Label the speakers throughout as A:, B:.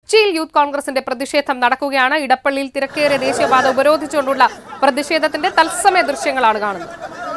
A: കൊച്ചിയിൽ യൂത്ത് കോൺഗ്രസിന്റെ പ്രതിഷേധം നടക്കുകയാണ്. ഇടപ്പള്ളിയിൽ തിരക്കേറിയ ദേശീയപാത ഉപരോധിച്ചുകൊണ്ടുള്ള പ്രതിഷേധത്തിന്റെ തത്സമയ ദൃശ്യങ്ങളാണ് കാണുന്നത്.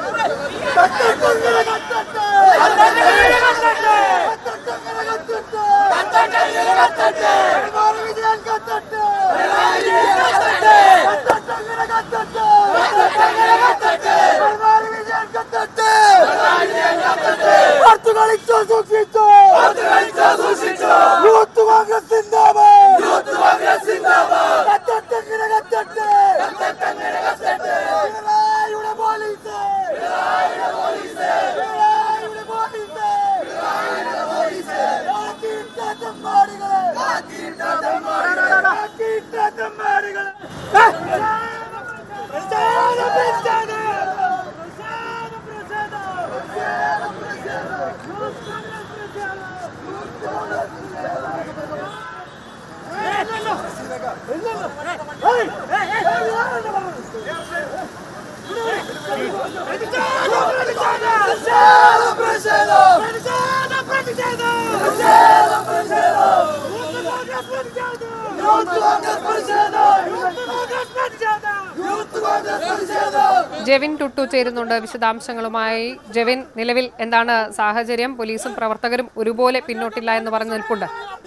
A: ജെവിൻ ടുട്ടു ചേരുന്നുണ്ട് വിശദാംശങ്ങളുമായി. ജെവിൻ, നിലവിൽ എന്താണ് സാഹചര്യം? പോലീസും പ്രവർത്തകരും ഒരുപോലെ പിന്നോട്ടില്ല എന്ന് പറഞ്ഞു നിൽപ്പുണ്ട്.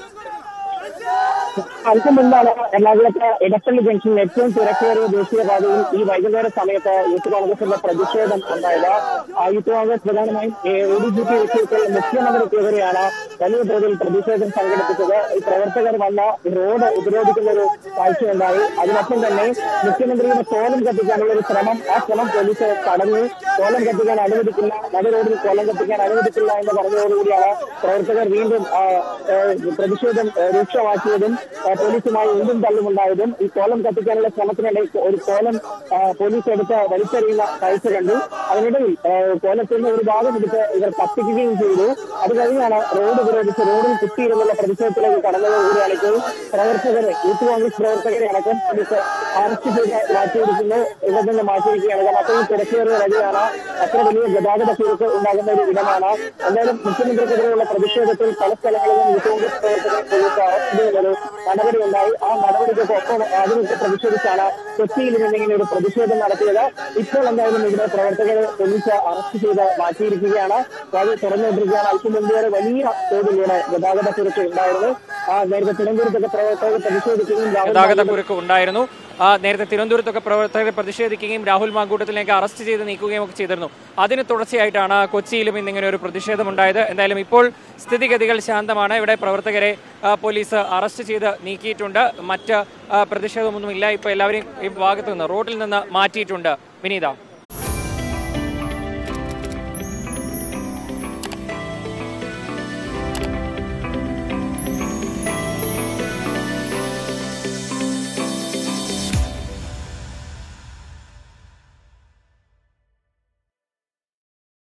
B: അല്പം മുൻപാണ് എറണാകുളത്ത് ഇടപ്പള്ളി ജംഗ്ഷനിൽ ഏറ്റവും തിരക്കേറിയ ദേശീയപാതയിൽ ഈ വൈകുന്നേര സമയത്ത് യൂത്ത് കോൺഗ്രസിന്റെ പ്രതിഷേധം ഉണ്ടായത്. യൂത്ത് കോൺഗ്രസ് പ്രധാനമായും ADGP വിഷയത്തിൽ മുഖ്യമന്ത്രിക്കെതിരെയാണ് വലിയ തോതിൽ പ്രതിഷേധം സംഘടിപ്പിച്ചത്. ഈ പ്രവർത്തകർ വന്ന റോഡ് ഉപരോധിക്കുന്ന ഒരു കാഴ്ചയുണ്ടായി. അതിനൊപ്പം തന്നെ മുഖ്യമന്ത്രിയുടെ കോലം കത്തിക്കാനുള്ള ഒരു ശ്രമം, ആ ശ്രമം പോലീസ് തടഞ്ഞു. കോലം കത്തിക്കാൻ അനുവദിക്കില്ല, നട റോഡിൽ കോലം കത്തിക്കാൻ അനുവദിക്കില്ല എന്ന് പറഞ്ഞതോടുകൂടിയാണ് പ്രവർത്തകർ വീണ്ടും പ്രതിഷേധം രൂക്ഷമാക്കിയതും പോലീസുമായി ഉന്തും തള്ളുമുണ്ടായതും. ഈ കോലം കത്തിക്കാനുള്ള ശ്രമത്തിനിടയിൽ ഒരു കോലം പോലീസ് എടുത്ത് വലിച്ചെറിയുന്ന കാഴ്ച കണ്ടു. അതിനിടയിൽ കോലത്തിന്റെ ഒരു ഭാഗം എടുത്ത് ഇവർ കത്തിക്കുകയും ചെയ്തു. അത് കഴിഞ്ഞാണ് റോഡ് ഉപരോധിച്ച് റോഡിൽ കുത്തിയിരുന്നുള്ള പ്രതിഷേധത്തിലേക്ക് കടന്നതോടുകൂടിയാണ് ഇപ്പോൾ പ്രവർത്തകരെ, യൂത്ത് കോൺഗ്രസ് പ്രവർത്തകരെ അടക്കം പോലീസ് അറസ്റ്റ് ചെയ്ത് മാറ്റിയിരിക്കുന്നു. ഇവിടെ നിന്ന് മാറ്റിയിരിക്കുകയാണ്. കാരണം അത്രയും തിരക്കേറിയ വഴിയാണ്, അത്ര വലിയ ഗതാഗത കുരുക്ക് ഉണ്ടാകുന്ന ഒരു ഇടമാണ്. എന്തായാലും മുഖ്യമന്ത്രിക്കെതിരെയുള്ള പ്രതിഷേധത്തിൽ പല സ്ഥലങ്ങളിലും യൂത്ത് കോൺഗ്രസ് പ്രവർത്തകരെ പോലീസ് അറസ്റ്റ് ചെയ്യുന്നൊരു നടപടി ഉണ്ടായി. ആ നടപടിക്കൊപ്പം അതിനൊക്കെ പ്രതിഷേധിച്ചാണ് കൊച്ചിയിൽ നിന്നിങ്ങനെ ഒരു പ്രതിഷേധം നടത്തിയത്. ഇപ്പോൾ എന്തായാലും ഇവിടെ പ്രവർത്തകരെ പോലീസ് അറസ്റ്റ് ചെയ്ത് മാറ്റിയിരിക്കുകയാണ്. വഴി തുറന്നുകൊണ്ടിരിക്കുകയാണ്. അല്പം മുമ്പ് വരെ വലിയ തോതിലൂടെ ഗതാഗത കുരുക്ക് ഉണ്ടായിരുന്നു. നേരത്തെ തിരുവനന്തപുരത്തൊക്കെ പ്രവർത്തകർ പ്രതിഷേധിക്കുകയും
C: ഗതാഗത കുരുക്ക് ഉണ്ടായിരുന്നു. നേരത്തെ തിരുവനന്തപുരത്തൊക്കെ പ്രവർത്തകരെ പ്രതിഷേധിക്കുകയും രാഹുൽ മാങ്കൂട്ടത്തിലേക്ക് അറസ്റ്റ് ചെയ്ത് നീക്കുകയും ഒക്കെ ചെയ്തിരുന്നു. അതിന് തുടർച്ചയായിട്ടാണ് കൊച്ചിയിലും ഇന്നിങ്ങനെ ഒരു പ്രതിഷേധമുണ്ടായത്. എന്തായാലും ഇപ്പോൾ സ്ഥിതിഗതികൾ ശാന്തമാണ്. ഇവിടെ പ്രവർത്തകരെ പോലീസ് അറസ്റ്റ് ചെയ്ത് നീക്കിയിട്ടുണ്ട്. മറ്റ് പ്രതിഷേധമൊന്നുമില്ല. ഇപ്പോൾ എല്ലാവരെയും ഈ ഭാഗത്തു നിന്ന്, റോഡിൽ നിന്ന് മാറ്റിയിട്ടുണ്ട്. വിനീത.